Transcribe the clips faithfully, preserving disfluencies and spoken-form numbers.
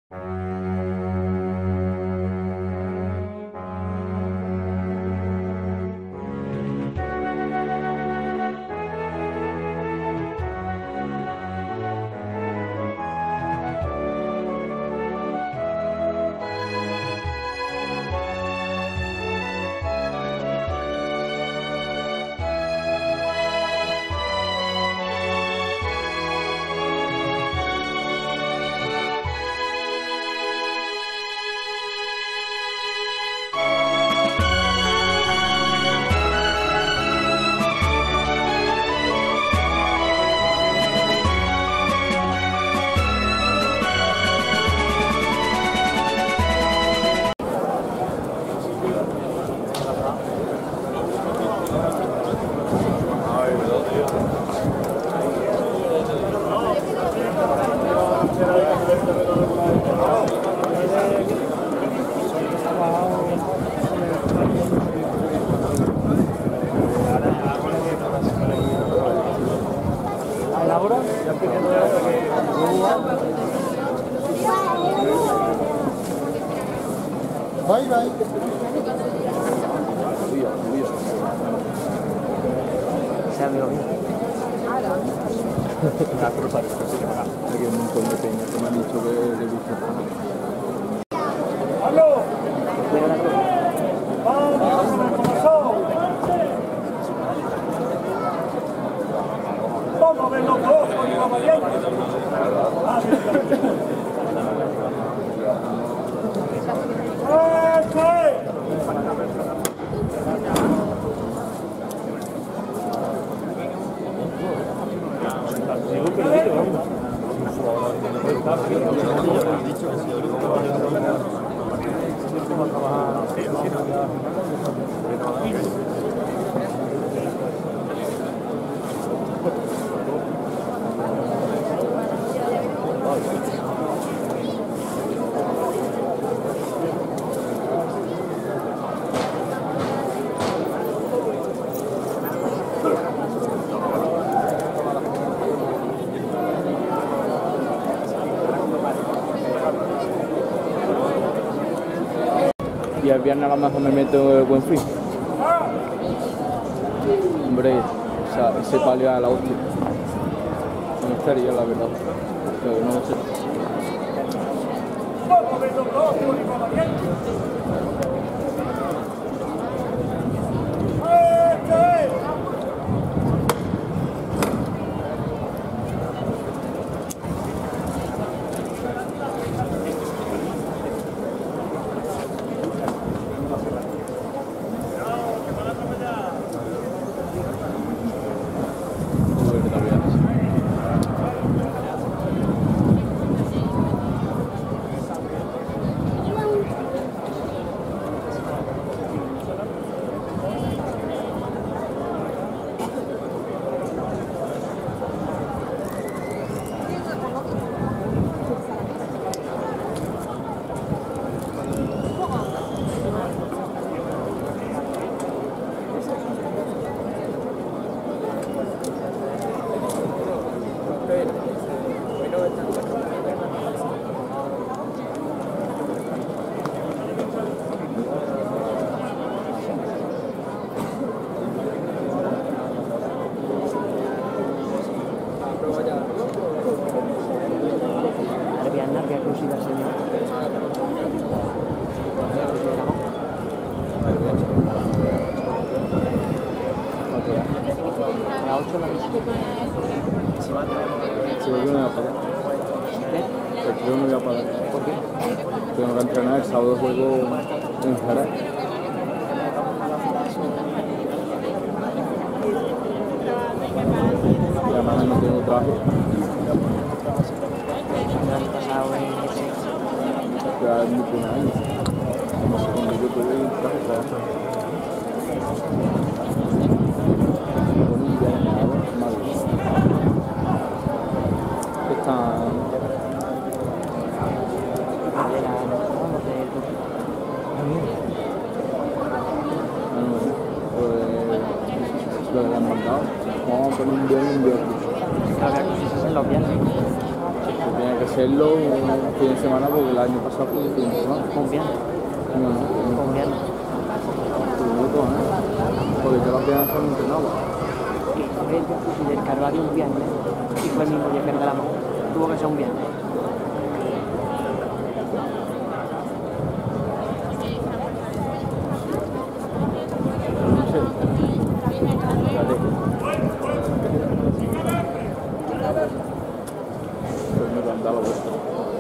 Bye bye. Se abrió bien. Hay un montón de peñas que me han dicho que le gusta. ¡Pablo! ¡Vamos, corazón! ¡Vamos a ver los dos con los valientes! Y el viernes a lo mejor me meto el Buen Fin. Hombre, o sea, ese palio a la hostia. No estaría, la verdad. Pero no lo sé. Sí, yo no voy a pagar. Yo no voy a pagar. ¿Por qué? Tengo que entrenar, el sábado juego en Jerez. Y además no tengo traje. El año pasado en Ya es mi primer año. No sé cuándo yo tuve un traje para eso. Con un día de nada, mal. Están... Lo han mandado, vamos a poner un día en un día. A ver, si se hacen los viernes. tenía que serlo un fin de semana porque el año pasado fue un fin de semana. Un viernes. No, no, no. Un viernes. Bruto, ¿eh? Porque yo las piernas son entrenadas. Y fue el y del Calvario un viernes. Y fue el mismo día que el de la mano. Tuvo que ser un viernes. No sé. Fíjate. Pues me canta lo vuestro.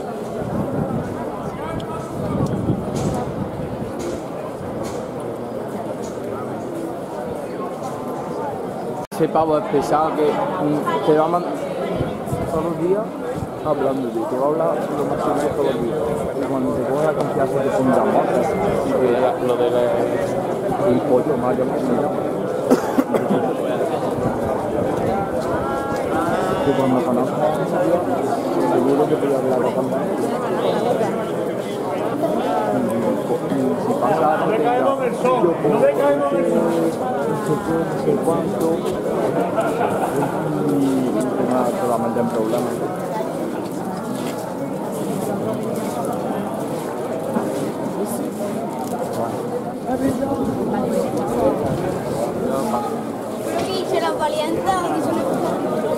Ese pavo es pesado que mm, te va a mandar todos los días hablando de ti, te va a hablar lo más o menos todos los días. Y cuando te coge la confianza te pone la moto y que la- lo de la, el pollo mayo que se llama. Que cuando conozcas a ese tío, seguro que te voy a hablar con él. Si pasa algo, No decaemos del sol, no decaemos del sol. no sé qué, no sé cuánto, y nada, te va a meter en problemas. Quello che dice la Valienta dice una cosa.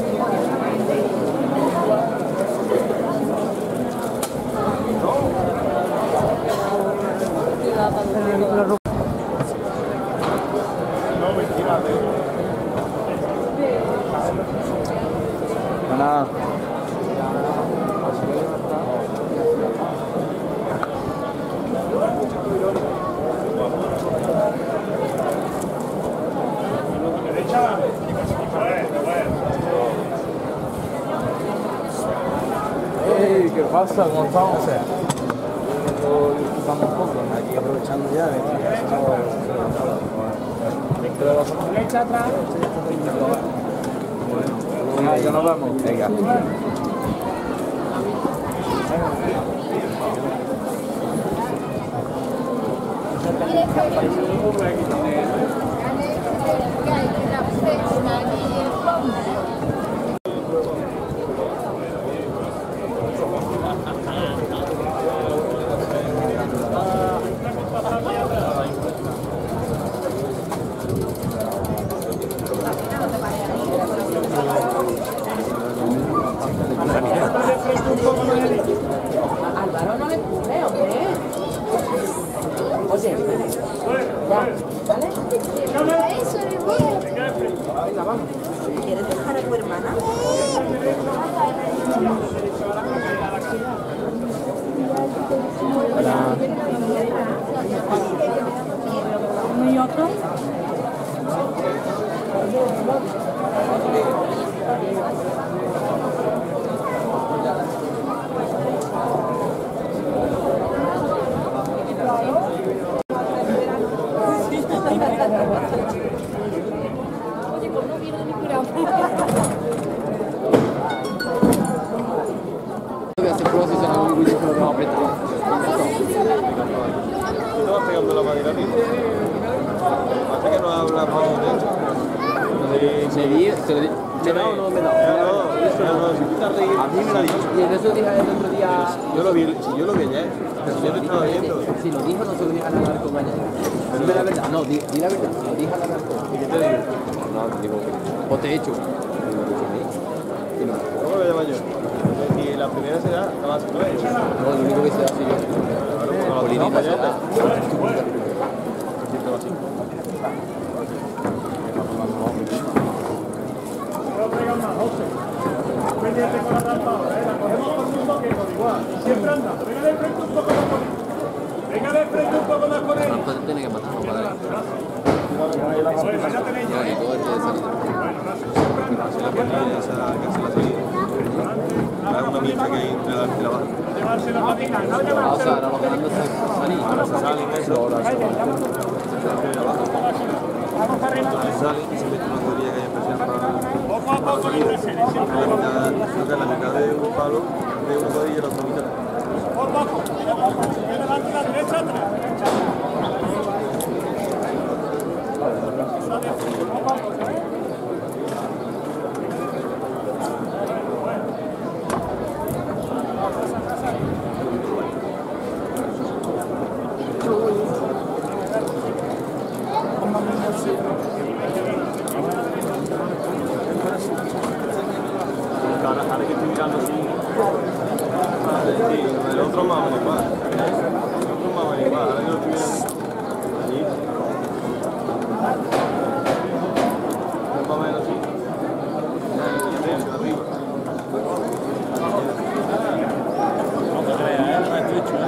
Nada. Derecha. Bueno, bueno. Hey, ¿qué pasa? ¿Cómo estamos? Estamos un poco aquí aprovechando ya de que ya estamos dentro de la derecha atrás. Bueno, ya nos vemos. Venga. Álvaro no le puse, hombre. Oye, ya, ¿vale? Eso es bueno. Venga, vamos. ¿Quieres dejar a tu hermana? Uno y otro. Voy a hacer pruebas y se van a olvidar que lo tengo apretado. No vas pegando la madera, tío. Hasta que no hablas más de hecho. Me di, se lo di. ¿Me da o no me da? No, eso no, si tú estás reír, A mí me lo dijo. Y en eso dije el otro día. yo lo vi, si yo lo vi ayer, si yo te estaba viendo. Si lo dijo, no se lo dije a la narco mañana. Dime la verdad. No, di, di la verdad. Se lo dije a la narco. ¿Y qué te digo? No, digo que. O te he hecho. Y no. ¿Cómo lo llamo yo? Y la primera será la más nueva. No, lo único que se hace yo. Polinita sola. No pegan más, José. Pendiente con la rampadora, ¿eh? La cogemos por un toque, por igual. Siempre andando. Venga de frente un poco más con él. Venga de frente un poco más con él. Tiene que matarlo para él. Bueno, ya tenéis ya. Y todo este de salida. Se la ponía esa que se la salía. Era una mierda que hay entre la y la baja. Llevarse la patina, no O sea, llevarse la ahora lo que ando es salir. Ahora se salen eso, Ahora se va. Vamos arriba. se salen y se mete una teoría que hay especial para. Poco a poco la impresión. Siempre La mitad, creo que la mitad de un palo, de una rodilla y la otra mitad. por bajo. Viene adelante la derecha atrás. Derecha atrás. nosotros más o menos igual. Nosotros más o menos igual. Ahora yo estoy allí. Más o menos así. Arriba. No te creas, ¿eh? No estoy hecho, ¿eh?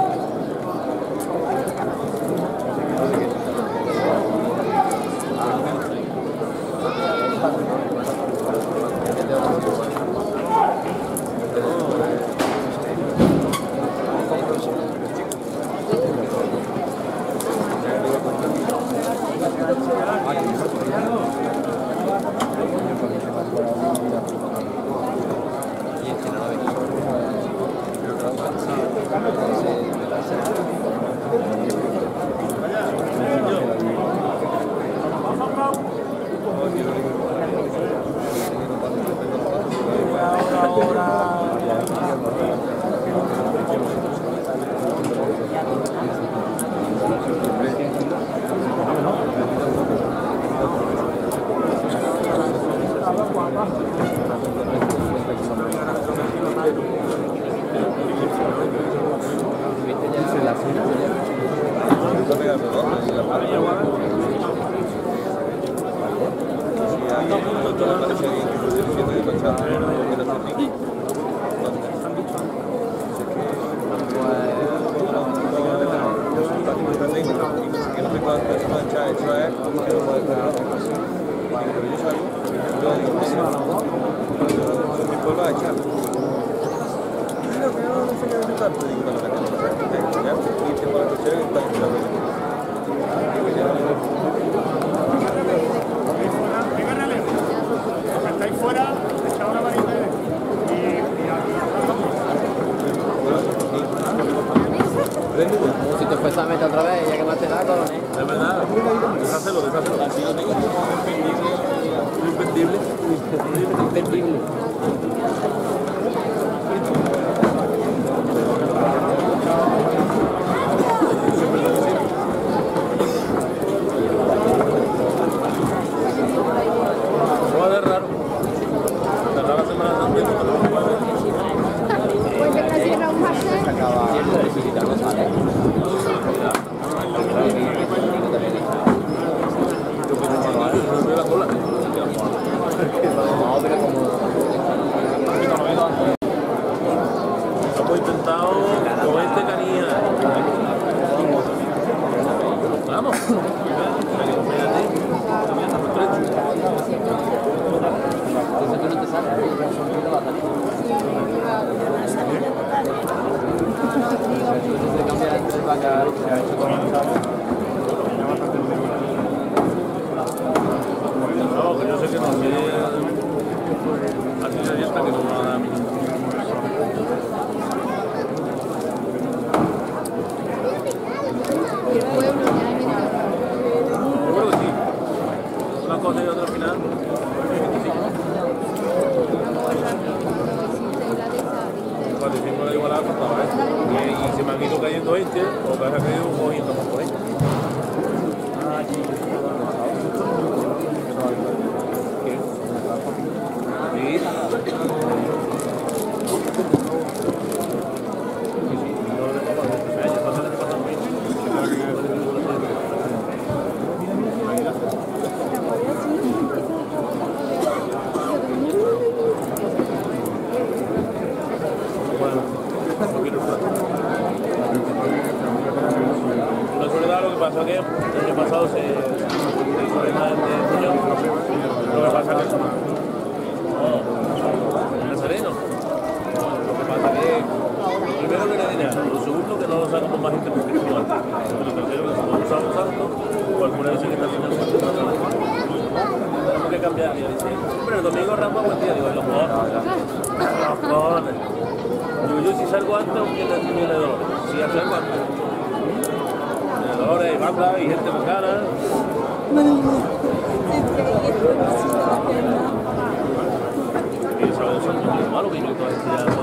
Si te fuese a meter otra vez, ya que más te da, coronel. Es verdad, deshacelo, deshacelo. Así lo tengo imperdible. Imperdible. Joder, raro. Cerrar la semana Santa y no te lo voy a ver. Pues de que era un paseo. Hemos intentado con este canilla. Vamos. No, que yo sé que no quiere. Así se avienta que no va a dar. Yo creo que sí. Una cosa y otra al final. cuarenta y cinco la igualada costaba, ¿eh? Y, y se me han ido cayendo veinte, o que ha caído un poquito más por ahí. Sí. La soledad, lo que pasa que el año pasado se hizo de más de muñón. Lo que pasa que no, el sereno. Lo que pasa que primero que era dinero, lo segundo que no lo sacamos más gente porque como antes. Lo tercero que si no lo usamos tanto, pues por eso que está haciendo el tenemos que cambiar. Y dice, hombre, el domingo Rambo buen día, digo, los cojones. Los cojones. Digo, yo si salgo antes, aunque no tiene dolores. Si salgo antes. Dolores y banda y gente con ganas. Y el sábado santo es malo que yo todavía